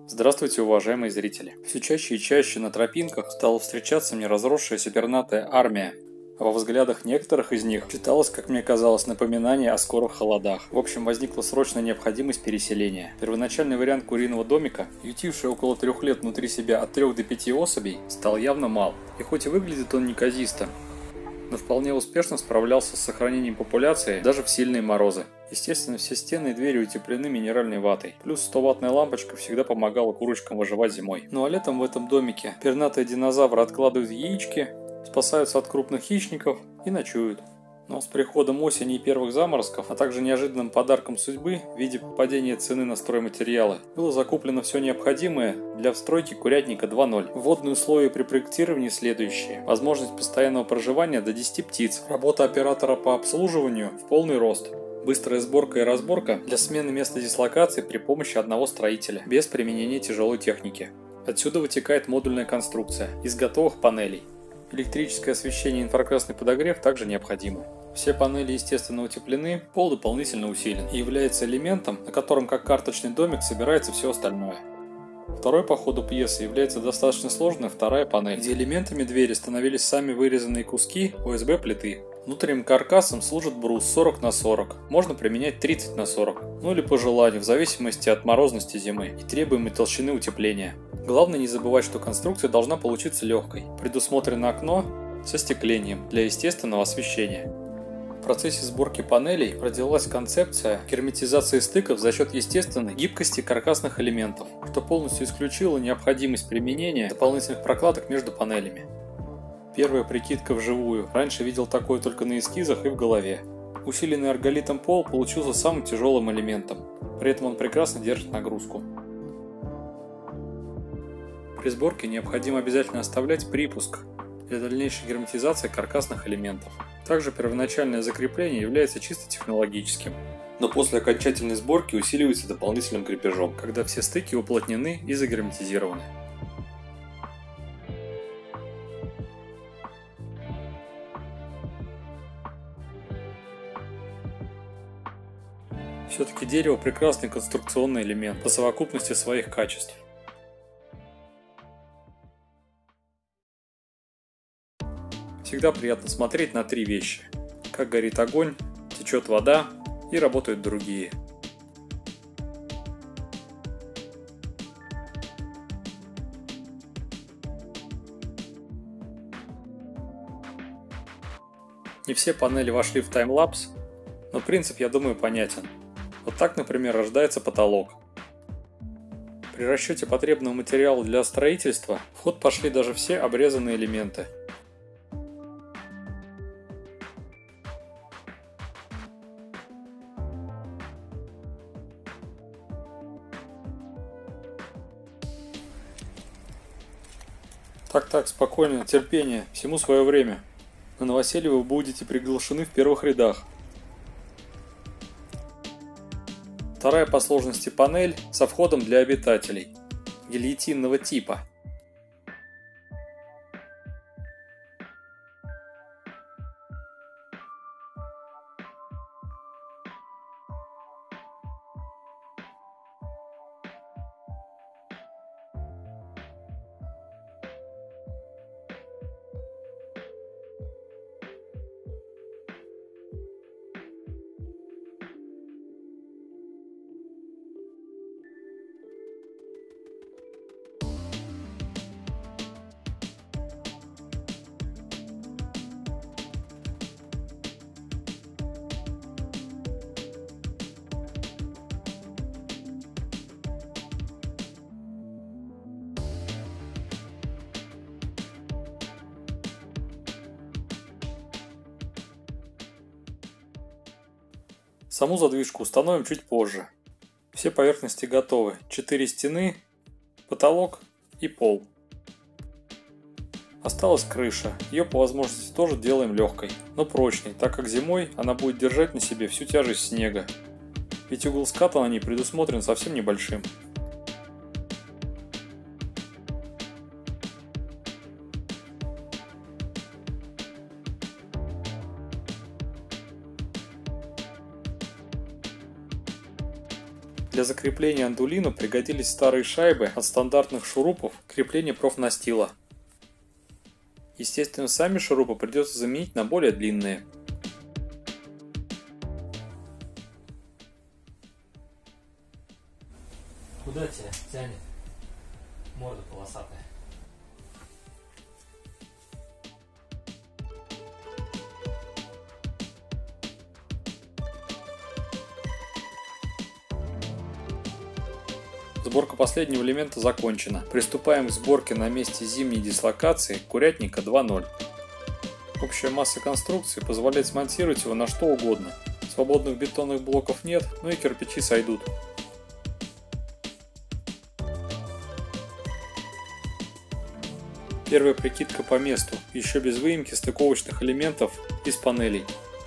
Здравствуйте, уважаемые зрители! Все чаще и чаще на тропинках стала встречаться мне разросшаяся пернатая армия. А во взглядах некоторых из них читалось, как мне казалось, напоминание о скорых холодах. В общем, возникла срочная необходимость переселения. Первоначальный вариант куриного домика, ютивший около 3 лет внутри себя от 3 до 5 особей, стал явно мал. И хоть и выглядит он неказисто, но вполне успешно справлялся с сохранением популяции даже в сильные морозы. Естественно, все стены и двери утеплены минеральной ватой. Плюс 100-ваттная лампочка всегда помогала курочкам выживать зимой. Ну а летом в этом домике пернатые динозавры откладывают яички, спасаются от крупных хищников и ночуют. Но с приходом осени и первых заморозков, а также неожиданным подарком судьбы в виде падения цены на стройматериалы, было закуплено все необходимое для встройки курятника 2.0. Вводные условия при проектировании следующие. Возможность постоянного проживания до 10 птиц. Работа оператора по обслуживанию в полный рост. Быстрая сборка и разборка для смены места дислокации при помощи одного строителя, без применения тяжелой техники. Отсюда вытекает модульная конструкция из готовых панелей. Электрическое освещение и инфракрасный подогрев также необходимы. Все панели естественно утеплены, пол дополнительно усилен и является элементом, на котором как карточный домик собирается все остальное. Второй по ходу пьесы является достаточно сложная вторая панель, где элементами двери становились сами вырезанные куски ОСБ-плиты. Внутренним каркасом служит брус 40 на 40, можно применять 30 на 40, ну или по желанию, в зависимости от морозности зимы и требуемой толщины утепления. Главное не забывать, что конструкция должна получиться легкой. Предусмотрено окно со стеклением для естественного освещения. В процессе сборки панелей родилась концепция герметизации стыков за счет естественной гибкости каркасных элементов, что полностью исключило необходимость применения дополнительных прокладок между панелями. Первая прикидка вживую. Раньше видел такое только на эскизах и в голове. Усиленный арголитом пол получился самым тяжелым элементом. При этом он прекрасно держит нагрузку. При сборке необходимо обязательно оставлять припуск для дальнейшей герметизации каркасных элементов. Также первоначальное закрепление является чисто технологическим, но после окончательной сборки усиливается дополнительным крепежом, когда все стыки уплотнены и загерметизированы. Все-таки дерево прекрасный конструкционный элемент по совокупности своих качеств. Всегда приятно смотреть на три вещи: как горит огонь, течет вода и работают другие. Не все панели вошли в таймлапс, но принцип, я думаю, понятен. Вот так, например, рождается потолок. При расчете потребного материала для строительства в ход пошли даже все обрезанные элементы. Так, спокойно, терпение, всему свое время. На новоселье вы будете приглашены в первых рядах. Вторая по сложности панель со входом для обитателей, гильотинного типа. Саму задвижку установим чуть позже. Все поверхности готовы. 4 стены, потолок и пол. Осталась крыша. Ее по возможности тоже делаем легкой, но прочной, так как зимой она будет держать на себе всю тяжесть снега. Ведь угол ската на ней предусмотрен совсем небольшим. Для закрепления андулина пригодились старые шайбы от стандартных шурупов крепления профнастила. Естественно, сами шурупы придется заменить на более длинные. Куда тебя тянет? Морда полосатая. Сборка последнего элемента закончена. Приступаем к сборке на месте зимней дислокации курятника 2.0. Общая масса конструкции позволяет смонтировать его на что угодно. Свободных бетонных блоков нет, но и кирпичи сойдут. Первая прикидка по месту, еще без выемки стыковочных элементов из панелей.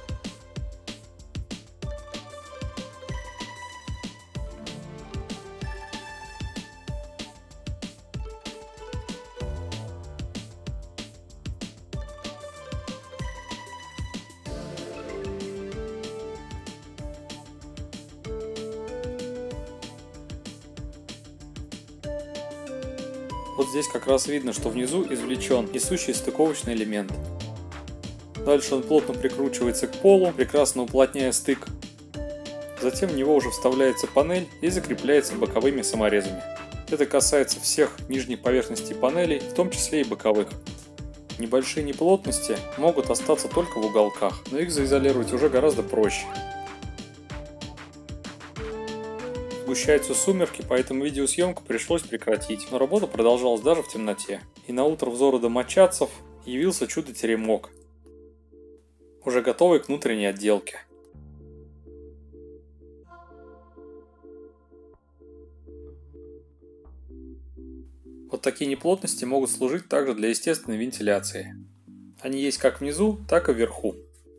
Вот здесь как раз видно, что внизу извлечен несущий стыковочный элемент. Дальше он плотно прикручивается к полу, прекрасно уплотняя стык. Затем в него уже вставляется панель и закрепляется боковыми саморезами. Это касается всех нижних поверхностей панелей, в том числе и боковых. Небольшие неплотности могут остаться только в уголках, но их заизолировать уже гораздо проще. Сгущаются сумерки, поэтому видеосъемку пришлось прекратить, но работа продолжалась даже в темноте. И на утро взору домочадцев явился чудо-теремок, уже готовый к внутренней отделке. Вот такие неплотности могут служить также для естественной вентиляции. Они есть как внизу, так и вверху.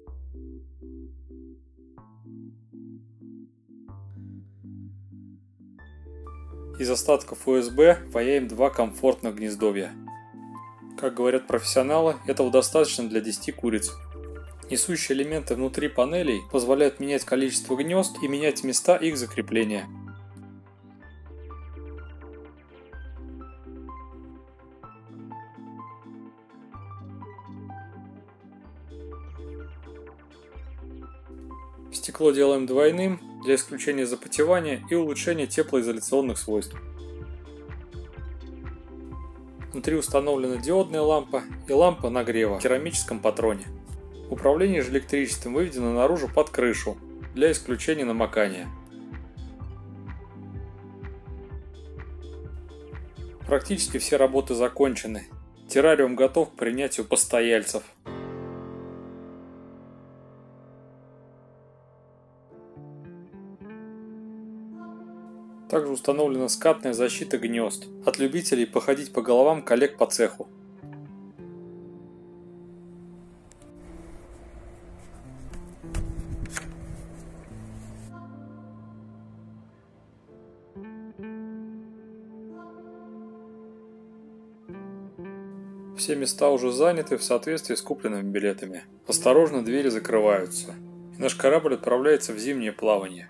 Из остатков УСБ паяем два комфортных гнездовья. Как говорят профессионалы, этого достаточно для 10 куриц. Несущие элементы внутри панелей позволяют менять количество гнезд и менять места их закрепления. Стекло делаем двойным для исключения запотевания и улучшения теплоизоляционных свойств. Внутри установлена диодная лампа и лампа нагрева в керамическом патроне. Управление же электричеством выведено наружу под крышу для исключения намокания. Практически все работы закончены. Террариум готов к принятию постояльцев. Также установлена скатная защита гнезд от любителей походить по головам коллег по цеху. Все места уже заняты в соответствии с купленными билетами. Осторожно, двери закрываются, и наш корабль отправляется в зимнее плавание.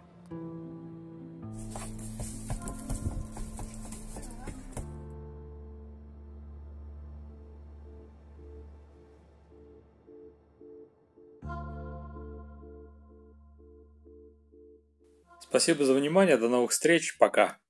Спасибо за внимание, до новых встреч, пока!